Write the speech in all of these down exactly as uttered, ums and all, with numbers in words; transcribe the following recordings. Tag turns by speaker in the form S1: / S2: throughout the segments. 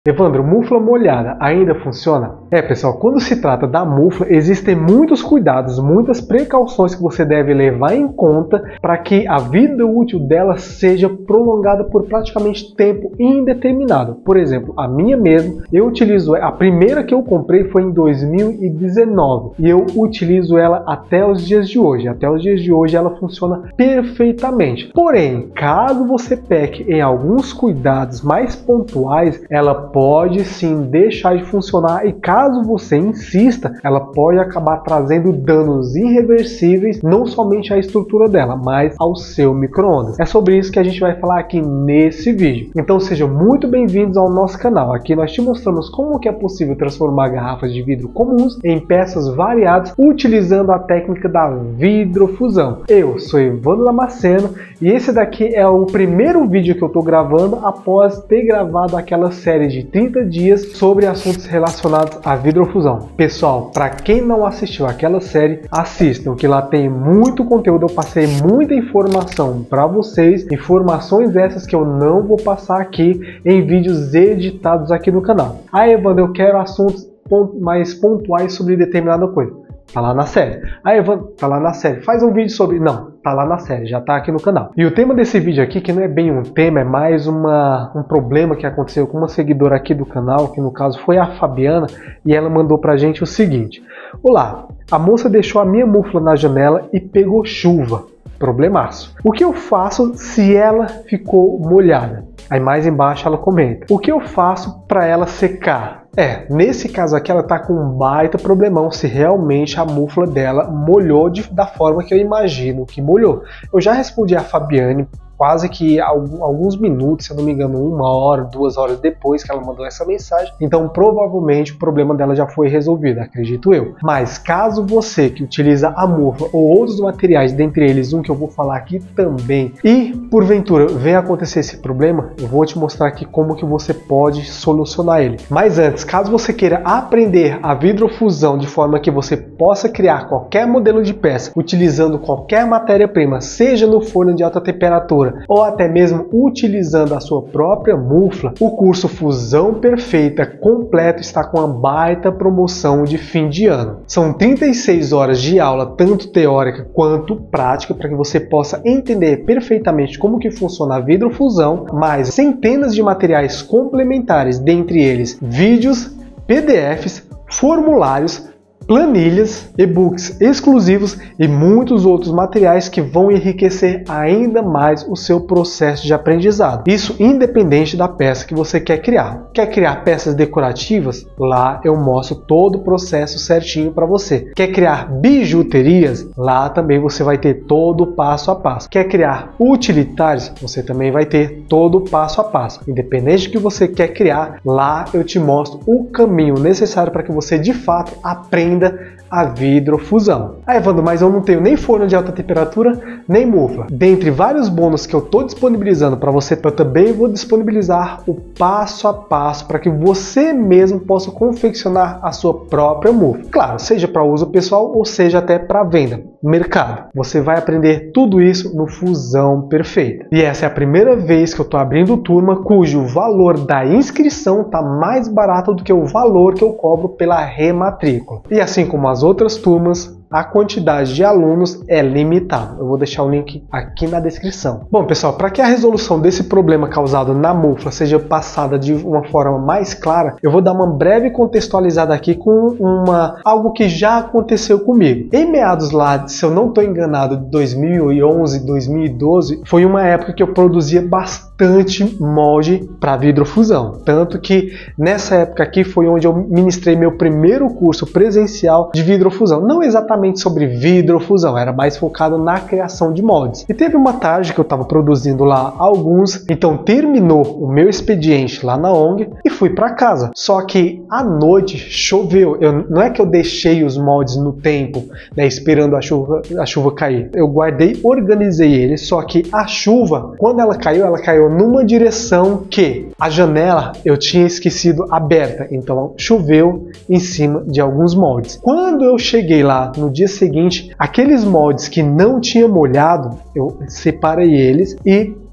S1: Evandro, mufla molhada ainda funciona? É, pessoal, quando se trata da mufla, existem muitos cuidados, muitas precauções que você deve levar em conta para que a vida útil dela seja prolongada por praticamente tempo indeterminado. Por exemplo, a minha mesmo, eu utilizo, a primeira que eu comprei foi em dois mil e dezenove e eu utilizo ela até os dias de hoje. Até os dias de hoje ela funciona perfeitamente. Porém, caso você peque em alguns cuidados mais pontuais, ela pode sim deixar de funcionar e caso você insista, ela pode acabar trazendo danos irreversíveis não somente à estrutura dela, mas ao seu micro-ondas. É sobre isso que a gente vai falar aqui nesse vídeo. Então sejam muito bem-vindos ao nosso canal. Aqui nós te mostramos como que é possível transformar garrafas de vidro comuns em peças variadas utilizando a técnica da vidrofusão. Eu sou Evandro Damasceno e esse daqui é o primeiro vídeo que eu estou gravando após ter gravado aquela série de trinta dias sobre assuntos relacionados à vidrofusão. Pessoal, para quem não assistiu aquela série, assistam, que lá tem muito conteúdo, eu passei muita informação para vocês, informações essas que eu não vou passar aqui em vídeos editados aqui no canal. Ah, Evandro, eu quero assuntos mais pontuais sobre determinada coisa. Tá lá na série. Ah, Evandro, tá lá na série. Faz um vídeo sobre... Não, tá lá na série, já tá aqui no canal. E o tema desse vídeo aqui, que não é bem um tema, é mais uma, um problema que aconteceu com uma seguidora aqui do canal, que no caso foi a Fabiana, e ela mandou pra gente o seguinte. Olá, a moça deixou a minha mufla na janela e pegou chuva. Problemaço. O que eu faço se ela ficou molhada? Aí mais embaixo ela comenta. O que eu faço para ela secar? É, nesse caso aqui ela tá com um baita problemão se realmente a mufla dela molhou de, da forma que eu imagino que molhou. Eu já respondi a Fabiane quase que alguns minutos, se eu não me engano, uma hora, duas horas depois que ela mandou essa mensagem. Então, provavelmente, o problema dela já foi resolvido, acredito eu. Mas, caso você que utiliza a mufla ou outros materiais, dentre eles um que eu vou falar aqui também, e, porventura, venha acontecer esse problema, eu vou te mostrar aqui como que você pode solucionar ele. Mas antes, caso você queira aprender a vidrofusão de forma que você possa criar qualquer modelo de peça, utilizando qualquer matéria-prima, seja no forno de alta temperatura, ou até mesmo utilizando a sua própria mufla, o curso Fusão Perfeita completo está com uma baita promoção de fim de ano. São trinta e seis horas de aula, tanto teórica quanto prática, para que você possa entender perfeitamente como que funciona a vidrofusão, mais centenas de materiais complementares, dentre eles vídeos, P D Fs, formulários, planilhas, e-books exclusivos e muitos outros materiais que vão enriquecer ainda mais o seu processo de aprendizado. Isso independente da peça que você quer criar. Quer criar peças decorativas? Lá eu mostro todo o processo certinho para você. Quer criar bijuterias? Lá também você vai ter todo o passo a passo. Quer criar utilitários? Você também vai ter todo o passo a passo. Independente do que você quer criar, lá eu te mostro o caminho necessário para que você de fato aprenda a vidrofusão. Ah, Evandro, mas eu não tenho nem forno de alta temperatura, nem mufla. Dentre vários bônus que eu estou disponibilizando para você, eu também vou disponibilizar o passo a passo para que você mesmo possa confeccionar a sua própria mufla. Claro, seja para uso pessoal ou seja até para venda, mercado. Você vai aprender tudo isso no Fusão Perfeita. E essa é a primeira vez que eu estou abrindo turma cujo valor da inscrição está mais barato do que o valor que eu cobro pela rematrícula. E assim como as outras turmas, a quantidade de alunos é limitada. Eu vou deixar o link aqui na descrição. Bom, pessoal, para que a resolução desse problema causado na mufla seja passada de uma forma mais clara, eu vou dar uma breve contextualizada aqui com uma, algo que já aconteceu comigo. Em meados lá, se eu não estou enganado, de dois mil e onze, dois mil e doze, foi uma época que eu produzia bastante molde para vidrofusão. Tanto que nessa época aqui foi onde eu ministrei meu primeiro curso presencial de vidrofusão. Não exatamente sobre vidrofusão, era mais focado na criação de moldes. E teve uma tarde que eu estava produzindo lá alguns, então terminou o meu expediente lá na O N G e fui para casa. Só que à noite choveu. Eu, não é que eu deixei os moldes no tempo, né, esperando a chuva, a chuva cair. Eu guardei, organizei eles, só que a chuva, quando ela caiu, ela caiu numa direção que a janela eu tinha esquecido aberta, então choveu em cima de alguns moldes. Quando eu cheguei lá no dia seguinte, aqueles moldes que não tinha molhado, eu separei eles e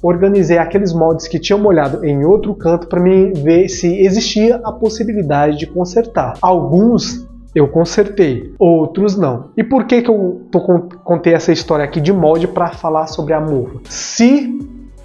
S1: organizei aqueles moldes que tinham molhado em outro canto para mim ver se existia a possibilidade de consertar. Alguns eu consertei, outros não. E por que que eu tô, contei essa história aqui de molde para falar sobre a mufla? Se,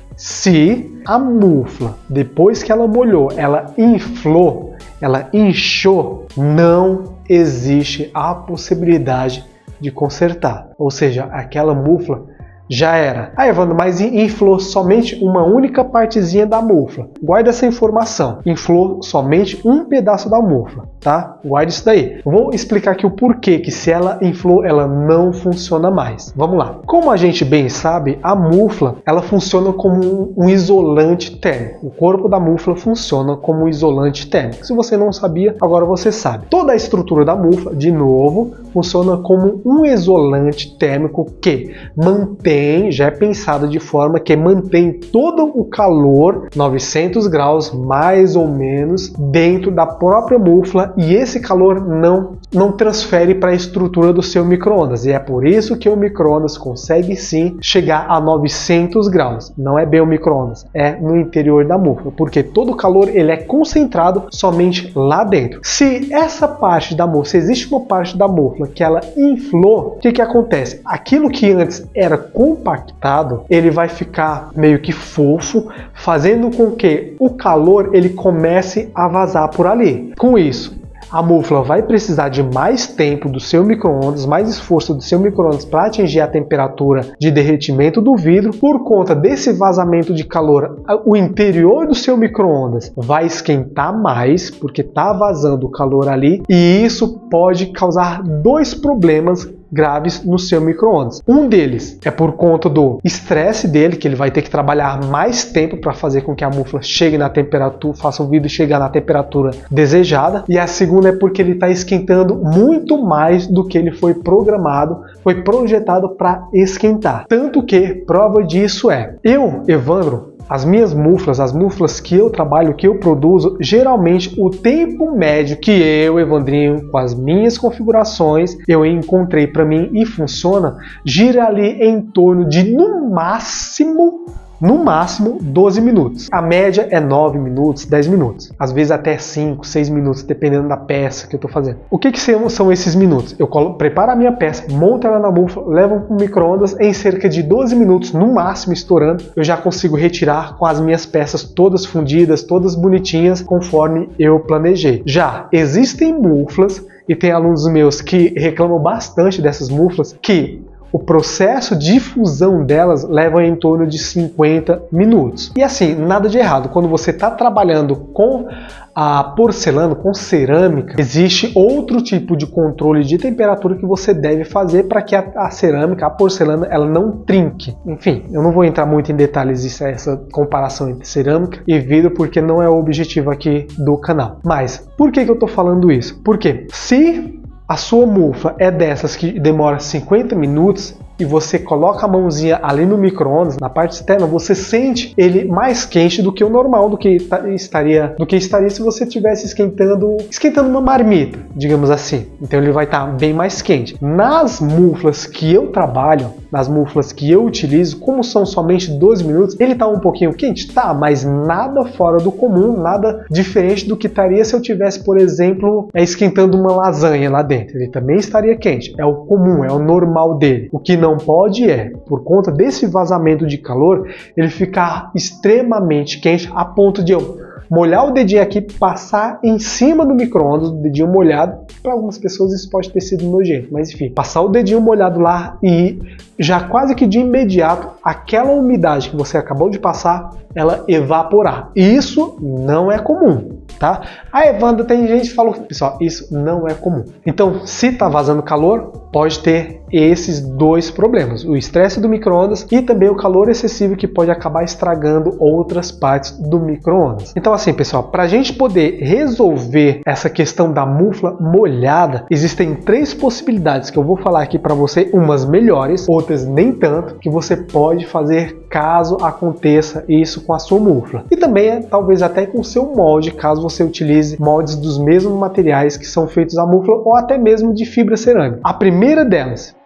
S1: se a mufla, depois que ela molhou, ela inflou, ela inchou, não existe a possibilidade de consertar. Ou seja, aquela mufla já era. Ah, Evandro, mas inflou somente uma única partezinha da mufla. Guarda essa informação. Inflou somente um pedaço da mufla, tá? Guarda isso daí. Vou explicar aqui o porquê que se ela inflou, ela não funciona mais. Vamos lá. Como a gente bem sabe, a mufla, ela funciona como um isolante térmico. O corpo da mufla funciona como um isolante térmico. Se você não sabia, agora você sabe. Toda a estrutura da mufla, de novo, funciona como um isolante térmico que mantém já é pensado de forma que mantém todo o calor, novecentos graus mais ou menos, dentro da própria mufla, e esse calor não, não transfere para a estrutura do seu micro-ondas. E é por isso que o micro-ondas consegue sim chegar a novecentos graus. Não é bem o micro-ondas, é no interior da mufla, porque todo o calor ele é concentrado somente lá dentro. Se essa parte da mufla, se existe uma parte da mufla que ela inflou, o que que acontece? Aquilo que antes era compactado, ele vai ficar meio que fofo, fazendo com que o calor ele comece a vazar por ali. Com isso, a mufla vai precisar de mais tempo do seu micro-ondas, mais esforço do seu micro-ondas para atingir a temperatura de derretimento do vidro. Por conta desse vazamento de calor, o interior do seu micro-ondas vai esquentar mais, porque está vazando o calor ali, e isso pode causar dois problemas graves no seu micro-ondas. Um deles é por conta do estresse dele, que ele vai ter que trabalhar mais tempo para fazer com que a mufla chegue na temperatura, faça o vidro chegar na temperatura desejada. E a segunda é porque ele está esquentando muito mais do que ele foi programado, foi projetado para esquentar. Tanto que prova disso é, eu, Evandro, as minhas muflas, as muflas que eu trabalho, que eu produzo, geralmente o tempo médio que eu, Evandrinho, com as minhas configurações, eu encontrei para mim e funciona, gira ali em torno de, no máximo, no máximo doze minutos. A média é nove minutos, dez minutos. Às vezes até cinco, seis minutos, dependendo da peça que eu estou fazendo. O que, que são esses minutos? Eu preparo a minha peça, monto ela na mufla, levo para o micro-ondas, em cerca de doze minutos, no máximo estourando, eu já consigo retirar com as minhas peças todas fundidas, todas bonitinhas, conforme eu planejei. Já existem muflas, e tem alunos meus que reclamam bastante dessas muflas, que o processo de fusão delas leva em torno de cinquenta minutos. E assim, nada de errado. Quando você está trabalhando com a porcelana, com cerâmica, existe outro tipo de controle de temperatura que você deve fazer para que a, a cerâmica, a porcelana, ela não trinque. Enfim, eu não vou entrar muito em detalhes disso, essa comparação entre cerâmica e vidro, porque não é o objetivo aqui do canal. Mas, por que que eu estou falando isso? Porque se a sua mufla é dessas que demora cinquenta minutos e você coloca a mãozinha ali no micro-ondas, na parte externa, você sente ele mais quente do que o normal, do que estaria, do que estaria se você estivesse esquentando, esquentando uma marmita, digamos assim. Então ele vai estar bem mais quente. Nas muflas que eu trabalho, nas muflas que eu utilizo, como são somente doze minutos, ele está um pouquinho quente? Tá, mas nada fora do comum, nada diferente do que estaria se eu tivesse, por exemplo, esquentando uma lasanha lá dentro. Ele também estaria quente. É o comum, é o normal dele. O que não pode é, por conta desse vazamento de calor, ele ficar extremamente quente a ponto de eu molhar o dedinho aqui, passar em cima do micro-ondas, o dedinho molhado. Para algumas pessoas isso pode ter sido nojento, mas enfim, passar o dedinho molhado lá e já quase que de imediato aquela umidade que você acabou de passar, ela evaporar. E isso não é comum, tá? A Evandro, tem gente que falou, pessoal, isso não é comum. Então, se tá vazando calor, pode ter esses dois problemas, o estresse do micro-ondas e também o calor excessivo que pode acabar estragando outras partes do micro-ondas. Então assim, pessoal, para a gente poder resolver essa questão da mufla molhada, existem três possibilidades que eu vou falar aqui para você, umas melhores, outras nem tanto, que você pode fazer caso aconteça isso com a sua mufla. E também, talvez até com o seu molde, caso você utilize moldes dos mesmos materiais que são feitos a mufla ou até mesmo de fibra cerâmica. A primeira delas,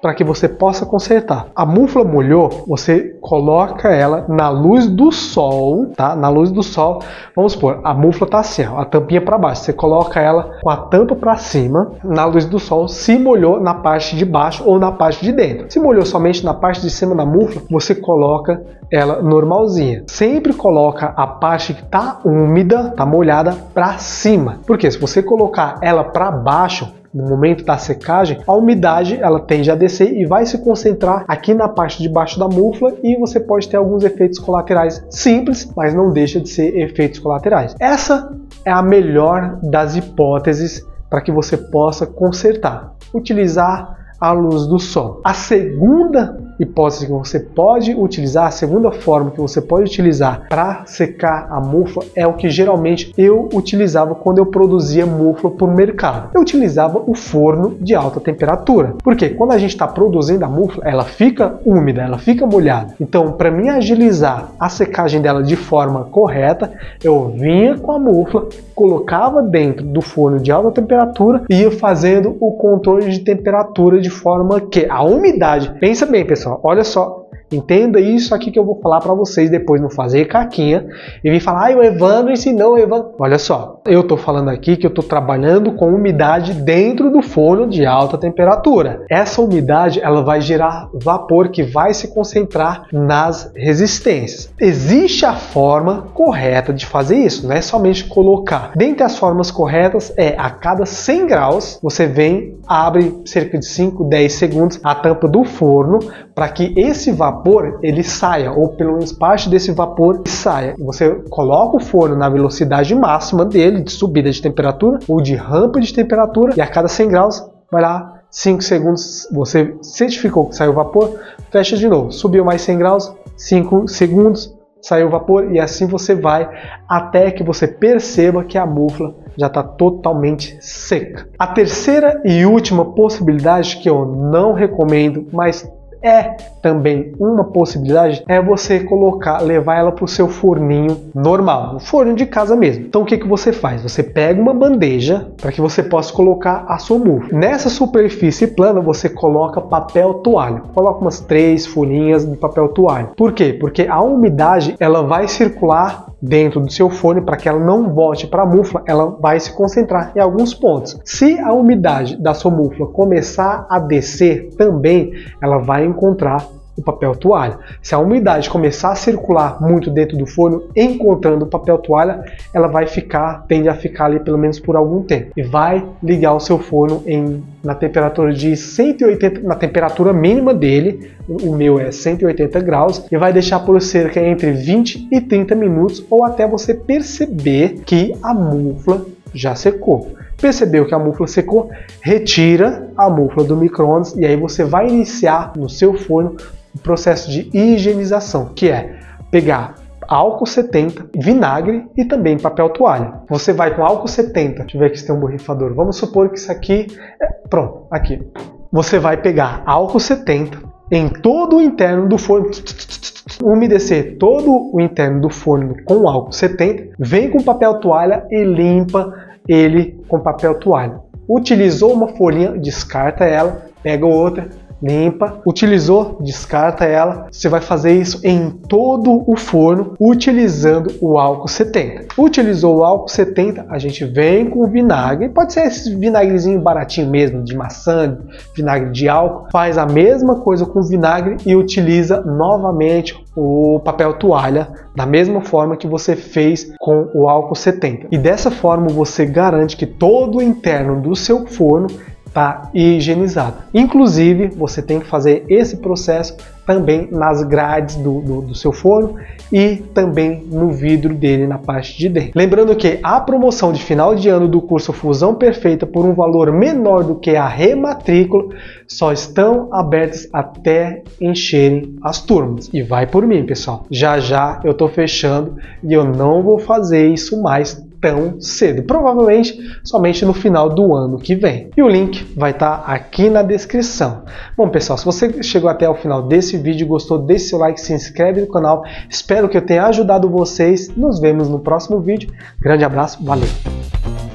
S1: para que você possa consertar. A mufla molhou, você coloca ela na luz do sol, tá? Na luz do sol, vamos supor, a mufla tá assim, ó, a tampinha para baixo. Você coloca ela com a tampa para cima, na luz do sol, se molhou na parte de baixo ou na parte de dentro. Se molhou somente na parte de cima da mufla, você coloca ela normalzinha. Sempre coloca a parte que tá úmida, tá molhada para cima. Porque se você colocar ela para baixo, no momento da secagem, a umidade ela tende a descer e vai se concentrar aqui na parte de baixo da mufla e você pode ter alguns efeitos colaterais simples, mas não deixa de ser efeitos colaterais. Essa é a melhor das hipóteses para que você possa consertar. Utilizar a luz do sol. A segunda hipótese que você pode utilizar, a segunda forma que você pode utilizar para secar a mufla é o que geralmente eu utilizava quando eu produzia mufla para o mercado. Eu utilizava o forno de alta temperatura. Porque quando a gente está produzindo a mufla, ela fica úmida, ela fica molhada. Então, para mim agilizar a secagem dela de forma correta, eu vinha com a mufla, colocava dentro do forno de alta temperatura e ia fazendo o controle de temperatura de forma que a umidade, pensa bem pessoal, olha só, entenda isso aqui que eu vou falar para vocês depois, não fazer caquinha e vir falar, ah, o Evandro ensinou, o Evandro. Olha só, eu tô falando aqui que eu tô trabalhando com umidade dentro do forno de alta temperatura. Essa umidade, ela vai gerar vapor que vai se concentrar nas resistências. Existe a forma correta de fazer isso, não é somente colocar. Dentre as formas corretas é a cada cem graus, você vem, abre cerca de cinco, dez segundos a tampa do forno para que esse vapor ele saia, ou pelo menos parte desse vapor saia. Você coloca o forno na velocidade máxima dele, de subida de temperatura ou de rampa de temperatura, e a cada cem graus vai lá, cinco segundos, você certificou que saiu o vapor, fecha de novo, subiu mais cem graus, cinco segundos, saiu o vapor, e assim você vai até que você perceba que a mufla já está totalmente seca. A terceira e última possibilidade que eu não recomendo, mas é também uma possibilidade, é você colocar, levar ela para o seu forninho normal, o forno de casa mesmo. Então o que que você faz? Você pega uma bandeja para que você possa colocar a sua mufla. Nessa superfície plana você coloca papel toalha. Coloca umas três folhinhas de papel toalha. Por quê? Porque a umidade ela vai circular dentro do seu forno, para que ela não volte para a mufla, ela vai se concentrar em alguns pontos. Se a umidade da sua mufla começar a descer também, ela vai encontrar o papel toalha. Se a umidade começar a circular muito dentro do forno, encontrando o papel toalha, ela vai ficar, tende a ficar ali pelo menos por algum tempo. E vai ligar o seu forno em, na temperatura de cento e oitenta, na temperatura mínima dele, o meu é cento e oitenta graus, e vai deixar por cerca entre vinte e trinta minutos, ou até você perceber que a mufla já secou. Percebeu que a mufla secou? Retira a mufla do micro-ondas e aí você vai iniciar no seu forno o processo de higienização, que é pegar álcool setenta, vinagre e também papel toalha. Você vai com álcool setenta, deixa eu ver aqui se tem um borrifador, vamos supor que isso aqui, é, pronto, aqui. Você vai pegar álcool setenta em todo o interno do forno, umedecer todo o interno do forno com álcool setenta, vem com papel toalha e limpa ele com papel toalha. Utilizou uma folhinha, descarta ela, pega outra, limpa, utilizou, descarta ela. Você vai fazer isso em todo o forno utilizando o álcool setenta. Utilizou o álcool setenta, a gente vem com vinagre, pode ser esse vinagrezinho baratinho mesmo, de maçã, vinagre de álcool. Faz a mesma coisa com o vinagre e utiliza novamente o papel toalha da mesma forma que você fez com o álcool setenta. E dessa forma você garante que todo o interno do seu forno está higienizado. Inclusive, você tem que fazer esse processo também nas grades do, do, do seu forno e também no vidro dele na parte de dentro. Lembrando que a promoção de final de ano do curso Fusão Perfeita por um valor menor do que a rematrícula só estão abertas até encherem as turmas. E vai por mim, pessoal. Já já eu estou fechando e eu não vou fazer isso mais tão cedo, provavelmente somente no final do ano que vem. E o link vai estar aqui na descrição. Bom, pessoal, se você chegou até o final desse vídeo, gostou, deixe seu like, se inscreve no canal. Espero que eu tenha ajudado vocês. Nos vemos no próximo vídeo. Grande abraço, valeu!